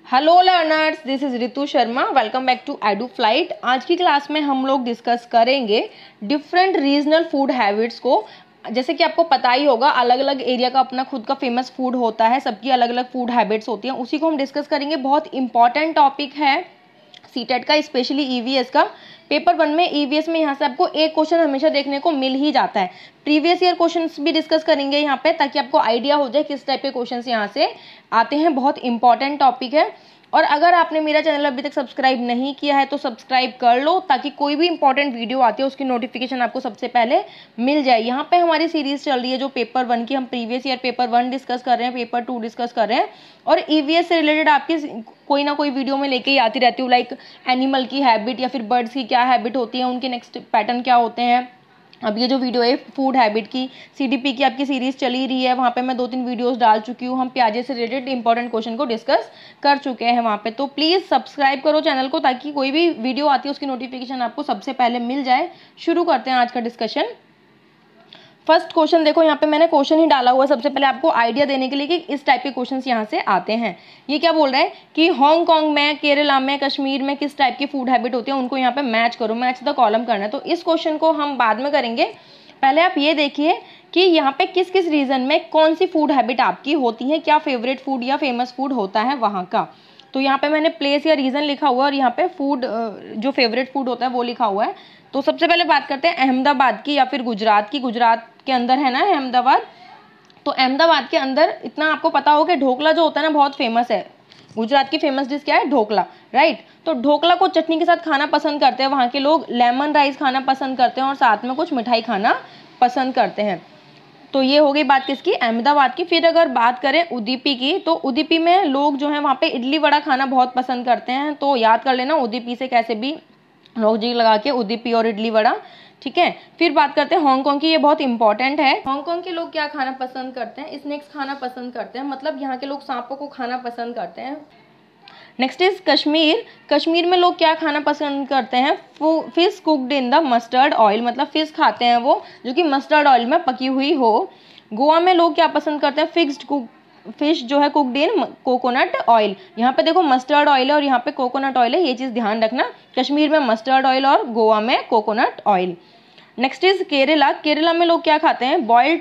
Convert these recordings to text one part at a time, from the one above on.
Hello learners, this is Ritu Sharma. Welcome back to EduFlight। आज की class में हम लोग डिस्कस करेंगे डिफरेंट रीजनल फूड हैबिट्स को। जैसे कि आपको पता ही होगा, अलग अलग एरिया का अपना खुद का फेमस फूड होता है, सबकी अलग अलग फूड हैबिट्स होती हैं, उसी को हम डिस्कस करेंगे। बहुत इंपॉर्टेंट टॉपिक है सीटेट का, स्पेशली ईवीएस का। पेपर 1 में ईवीएस में यहाँ से आपको एक क्वेश्चन हमेशा देखने को मिल ही जाता है। प्रीवियस ईयर क्वेश्चंस भी डिस्कस करेंगे यहाँ पे, ताकि आपको आइडिया हो जाए किस टाइप के क्वेश्चंस यहाँ से आते हैं। बहुत इंपॉर्टेंट टॉपिक है। और अगर आपने मेरा चैनल अभी तक सब्सक्राइब नहीं किया है तो सब्सक्राइब कर लो, ताकि कोई भी इंपॉर्टेंट वीडियो आती है उसकी नोटिफिकेशन आपको सबसे पहले मिल जाए। यहाँ पे हमारी सीरीज चल रही है जो पेपर 1 की, हम प्रीवियस ईयर पेपर 1 डिस्कस कर रहे हैं, पेपर 2 डिस्कस कर रहे हैं, और ईवीएस से रिलेटेड आपकी कोई ना कोई वीडियो में लेके ही आती रहती हूँ। लाइक एनिमल की हैबिट या फिर बर्ड्स की क्या हैबिट होती है, उनके नेक्स्ट पैटर्न क्या होते हैं। अब ये जो वीडियो है फूड हैबिट की, सीडीपी की आपकी सीरीज चली रही है, वहाँ पे मैं 2-3 वीडियोस डाल चुकी हूँ। हम प्याजे से रिलेटेड इंपॉर्टेंट क्वेश्चन को डिस्कस कर चुके हैं वहाँ पे। तो प्लीज़ सब्सक्राइब करो चैनल को, ताकि कोई भी वीडियो आती है उसकी नोटिफिकेशन आपको सबसे पहले मिल जाए। शुरू करते हैं आज का डिस्कशन। फर्स्ट क्वेश्चन देखो, यहाँ पे मैंने क्वेश्चन ही डाला हुआ है सबसे पहले आपको आइडिया देने के लिए कि इस टाइप के क्वेश्चंस यहाँ से आते हैं। ये क्या बोल रहा है कि हांगकांग में, केरला में, कश्मीर में किस टाइप की फूड हैबिट होती है, उनको यहाँ पे मैच करो, मैच द कॉलम करना है। तो इस क्वेश्चन को हम बाद में करेंगे। पहले आप ये देखिए कि यहाँ पे किस किस रीजन में कौन सी फूड हैबिट आपकी होती है, क्या फेवरेट फूड या फेमस फूड होता है वहाँ का। तो यहाँ पे मैंने प्लेस या रीजन लिखा हुआ है, और यहाँ पे फूड जो फेवरेट फूड होता है वो लिखा हुआ है। तो सबसे पहले बात करते हैं अहमदाबाद की या फिर गुजरात की। गुजरात के अंदर है ना अहमदाबाद। तो अहमदाबाद के अंदर इतना आपको पता हो कि ढोकला जो होता है ना बहुत फेमस है। गुजरात की फेमस डिश क्या है? ढोकला, राइट। तो ढोकला को चटनी के साथ खाना पसंद करते हैं वहाँ के लोग। लेमन राइस खाना पसंद करते हैं और साथ में कुछ मिठाई खाना पसंद करते हैं। तो ये हो गई बात किसकी? अहमदाबाद की। फिर अगर बात करें उडुपी की, तो उडुपी में लोग जो है वहाँ पे इडली वड़ा खाना बहुत पसंद करते हैं। तो याद कर लेना उडुपी से कैसे भी लॉजिक लगा के, उडुपी और इडली वड़ा, ठीक है। फिर बात करते हैं हांगकांग की, ये बहुत इंपॉर्टेंट है। हांगकांग के लोग क्या खाना पसंद करते हैं? स्नैक्स खाना पसंद करते हैं, मतलब यहाँ के लोग सांपों को खाना पसंद करते हैं। Next is Kashmir. कश्मीर में लोग क्या खाना पसंद करते हैं? Fish cooked in the mustard oil, मतलब फिश खाते हैं वो जो कि मस्टर्ड ऑयल में पकी हुई हो। गोवा में लोग क्या पसंद करते हैं? फिश जो है कुक्ड इन कोकोनट ऑयल। यहाँ पे देखो मस्टर्ड ऑयल है और यहाँ पे कोकोनट ऑयल है, ये चीज़ ध्यान रखना। कश्मीर में मस्टर्ड ऑयल और गोवा में coconut oil. Next is Kerala. Kerala में लोग क्या खाते हैं? Boiled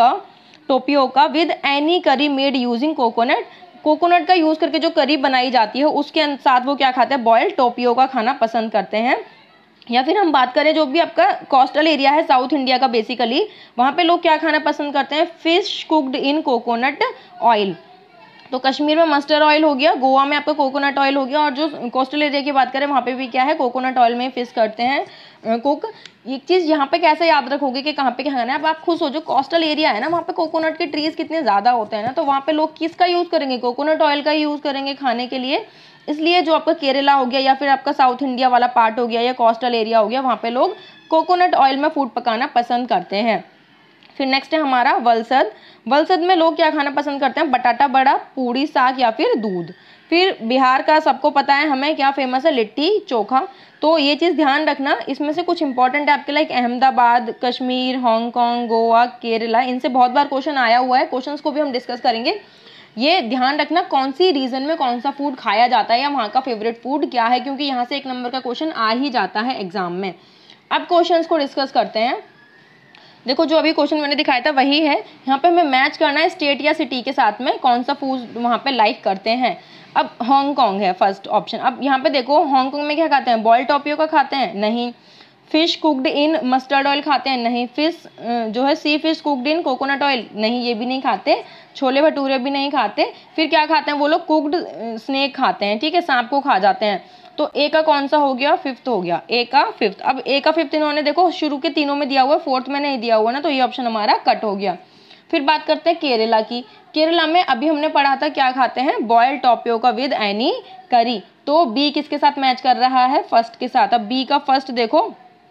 tapioca with any curry made using coconut. Coconut का यूज़ करके जो करी बनाई जाती है उसके साथ वो क्या खाते हैं? बॉइल्ड टोपियोका खाना पसंद करते हैं। या फिर हम बात करें जो भी आपका कोस्टल एरिया है साउथ इंडिया का, बेसिकली वहाँ पे लोग क्या खाना पसंद करते हैं? Fish cooked in coconut oil. तो कश्मीर में मस्टर्ड ऑयल हो गया, गोवा में आपका कोकोनट ऑयल हो गया, और जो कोस्टल एरिया की बात करें वहाँ पे भी क्या है? कोकोनट ऑयल में फिश करते हैं कुक। एक चीज़ यहाँ पे कैसे याद रखोगे कि कहाँ पे क्या खाना है? अब आप खुद सोचो, कोस्टल एरिया है ना, वहाँ पे कोकोनट के ट्रीज कितने ज़्यादा होते हैं ना, तो वहाँ पे लोग किसका यूज़ करेंगे? कोकोनट ऑयल का यूज़ करेंगे खाने के लिए। इसलिए जो आपका केरला हो गया या फिर आपका साउथ इंडिया वाला पार्ट हो गया या कोस्टल एरिया हो गया, वहाँ पे लोग कोकोनट ऑयल में फूड पकाना पसंद करते हैं। फिर नेक्स्ट है हमारा वलसद। वलसद में लोग क्या खाना पसंद करते हैं? बटाटा बड़ा, पूड़ी, साग या फिर दूध। फिर बिहार का सबको पता है हमें क्या फेमस है? लिट्टी चोखा। तो ये चीज़ ध्यान रखना, इसमें से कुछ इंपॉर्टेंट है आपके, लाइक अहमदाबाद, कश्मीर, हांगकांग, गोवा, केरला, इनसे बहुत बार क्वेश्चन आया हुआ है। क्वेश्चंस को भी हम डिस्कस करेंगे। ये ध्यान रखना कौन सी रीजन में कौन सा फूड खाया जाता है या वहाँ का फेवरेट फूड क्या है, क्योंकि यहाँ से 1 नंबर का क्वेश्चन आ ही जाता है एग्जाम में। अब क्वेश्चंस को डिस्कस करते हैं। देखो जो अभी क्वेश्चन मैंने दिखाया था वही है, यहाँ पे हमें मैच करना है स्टेट या सिटी के साथ में कौन सा फूड वहाँ पे लाइक करते हैं। अब हांगकांग है फर्स्ट ऑप्शन। अब यहाँ पे देखो हांगकांग में क्या खाते हैं? बॉइल्ड टोपियोका खाते हैं? नहीं। Fish cooked in mustard oil खाते हैं? नहीं। फिश जो है sea fish cooked in coconut oil? नहीं, ये भी नहीं खाते। छोले भटूरे भी नहीं खाते। फिर क्या खाते हैं वो लोग? कुक्ड स्नेक खाते हैं, ठीक है, सांप को खा जाते हैं। तो ए का कौन सा हो गया? 5th हो गया, ए का 5th। अब ए का 5th इन्होंने देखो शुरू के तीनों में दिया हुआ है, 4th में नहीं दिया हुआ ना, तो ये ऑप्शन हमारा कट हो गया। फिर बात करते हैं केरला की। केरला में अभी हमने पढ़ा था क्या खाते हैं? बॉइल्ड टोपियोका विद एनी करी। तो बी किसके साथ मैच कर रहा है? फर्स्ट के साथ। अब बी का फर्स्ट देखो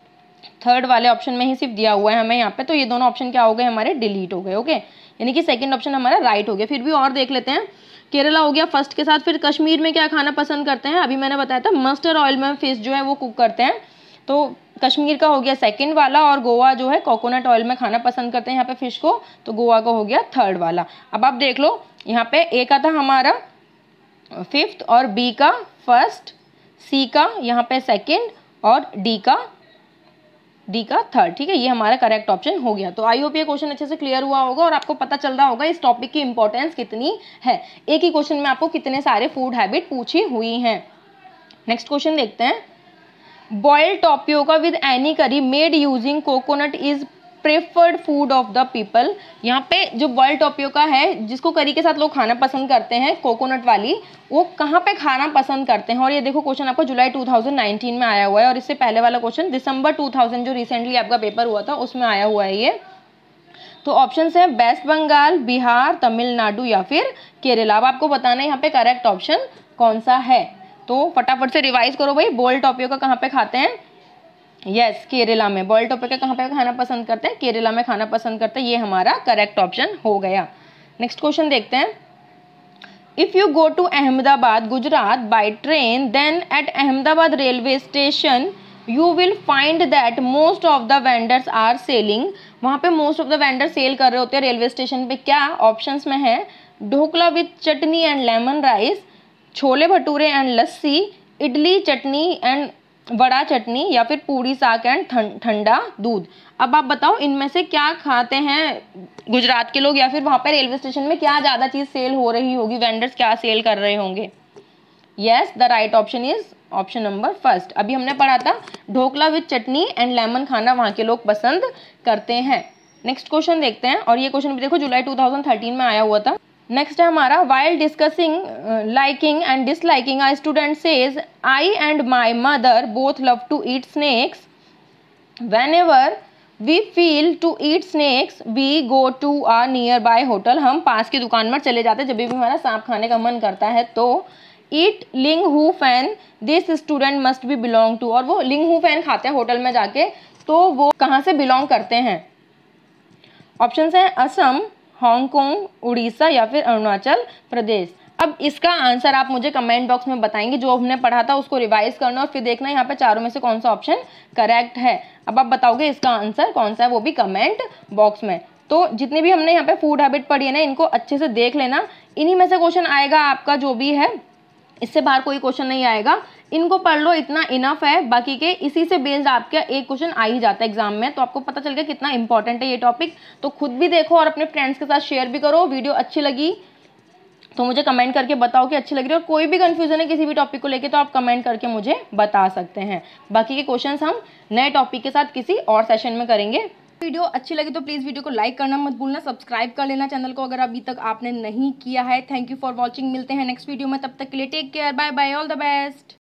3rd वाले ऑप्शन में ही सिर्फ दिया हुआ है हमें यहाँ पे, तो ये दोनों ऑप्शन क्या हो गए हमारे? डिलीट हो गए। ओके, यानी कि 2nd ऑप्शन हमारा राइट हो गया। फिर भी और देख लेते हैं। केरला हो गया फर्स्ट के साथ। फिर कश्मीर में क्या खाना पसंद करते हैं? अभी मैंने बताया था मस्टर्ड ऑयल में फिश जो है वो कुक करते हैं, तो कश्मीर का हो गया 2nd वाला, और गोवा जो है कोकोनट ऑयल में खाना पसंद करते हैं यहाँ पे फिश को, तो गोवा का हो गया 3rd वाला। अब आप देख लो यहाँ पे ए का था हमारा फिफ्थ और बी का फर्स्ट, सी का यहाँ पे सेकंड और डी का थर्ड। ठीक है, ये हमारा करेक्ट ऑप्शन हो गया। तो आई होप ये क्वेश्चन अच्छे से क्लियर हुआ होगा और आपको पता चल रहा होगा इस टॉपिक की इंपॉर्टेंस कितनी है। एक ही क्वेश्चन में आपको कितने सारे फूड हैबिट पूछी हुई हैं। नेक्स्ट क्वेश्चन देखते हैं। Boiled tapioca with any curry made using coconut is preferred food of the people. यहाँ पे जो बॉइल्ड टॉपियोका है जिसको करी के साथ लोग खाना पसंद करते हैं, कोकोनट वाली, वो कहाँ पे खाना पसंद करते हैं। और ये देखो क्वेश्चन आपको जुलाई 2019 में आया हुआ है और इससे पहले वाला क्वेश्चन दिसंबर 2000 जो रिसेंटली आपका पेपर हुआ था उसमें आया हुआ है ये। तो ऑप्शन है वेस्ट बंगाल, बिहार, तमिलनाडु या फिर केरला। अब आपको बताना है यहाँ पे करेक्ट ऑप्शन कौन सा है। तो फटाफट से रिवाइज करो भाई, बॉइल्ड टॉपियोका कहाँ पे खाते हैं? यस, केरला में। बॉइल्ड टॉपियोका कहाँ पे खाना पसंद करते हैं? केरला में खाना पसंद करते हैं। ये हमारा करेक्ट ऑप्शन हो गया। नेक्स्ट क्वेश्चन देखते हैं। If you go to Ahmedabad Gujarat by train then at Ahmedabad railway station you will find that most of the vendors are selling. वहाँ पे most of the vendor sell कर रहे होते हैं रेलवे स्टेशन पे। क्या ऑप्शंस में है? Dhokla with chutney and lemon rice, chhole bhature and lassi, idli chutney and vada chutney या फिर पूरी साग एंड ठंडा दूध। अब आप बताओ इनमें से क्या खाते हैं गुजरात के लोग, या फिर वहाँ पे रेलवे स्टेशन में क्या ज़्यादा चीज़ सेल हो रही होगी, वेंडर्स क्या सेल कर रहे होंगे? Yes, the right option is option number first. अभी हमने पढ़ा था dhokla with chutney and lemon खाना वहाँ के लोग पसंद करते हैं। नेक्स्ट क्वेश्चन देखते हैं और ये क्वेश्चन भी देखो जुलाई 2013 में आया हुआ था। नेक्स्ट है हमारा while discussing liking and disliking a student says I and my mother both love to eat snakes. Whenever we feel to eat snakes we go to a nearby hotel. हम पास की दुकान में चले जाते हैं जब भी हमारा सांप खाने का मन करता है। तो eat ling hu fan this student must be belong to, और वो ling hu fan खाते हैं होटल में जाके, तो वो कहाँ से बिलोंग करते हैं? ऑप्शन है असम, हांगकांग, उड़ीसा या फिर अरुणाचल प्रदेश। अब इसका आंसर आप मुझे कमेंट बॉक्स में बताएंगे। जो हमने पढ़ा था उसको रिवाइज करना और फिर देखना यहाँ पे चारों में से कौन सा ऑप्शन करेक्ट है। अब आप बताओगे इसका आंसर कौन सा है, वो भी कमेंट बॉक्स में। तो जितने भी हमने यहाँ पे फूड हैबिट पढ़ी है ना, इनको अच्छे से देख लेना। इन्हीं में से क्वेश्चन आएगा आपका, जो भी है इससे बाहर कोई क्वेश्चन नहीं आएगा। इनको पढ़ लो, इतना इनफ है। बाकी के इसी से बेस्ड आपका एक क्वेश्चन आ ही जाता है एग्जाम में। तो आपको पता चल गया कितना इंपॉर्टेंट है ये टॉपिक। तो खुद भी देखो और अपने फ्रेंड्स के साथ शेयर भी करो। वीडियो अच्छी लगी तो मुझे कमेंट करके बताओ कि अच्छी लग रही है, और कोई भी कंफ्यूजन है किसी भी टॉपिक को लेके तो आप कमेंट करके मुझे बता सकते हैं। बाकी के क्वेश्चंस हम नए टॉपिक के साथ किसी और सेशन में करेंगे। वीडियो अच्छी लगी तो प्लीज़ वीडियो को लाइक करना मत भूलना, सब्सक्राइब कर लेना चैनल को अगर अभी तक आपने नहीं किया है। Thank you for watching. मिलते हैं नेक्स्ट वीडियो में, तब तक के लिए take care, bye bye, all the best.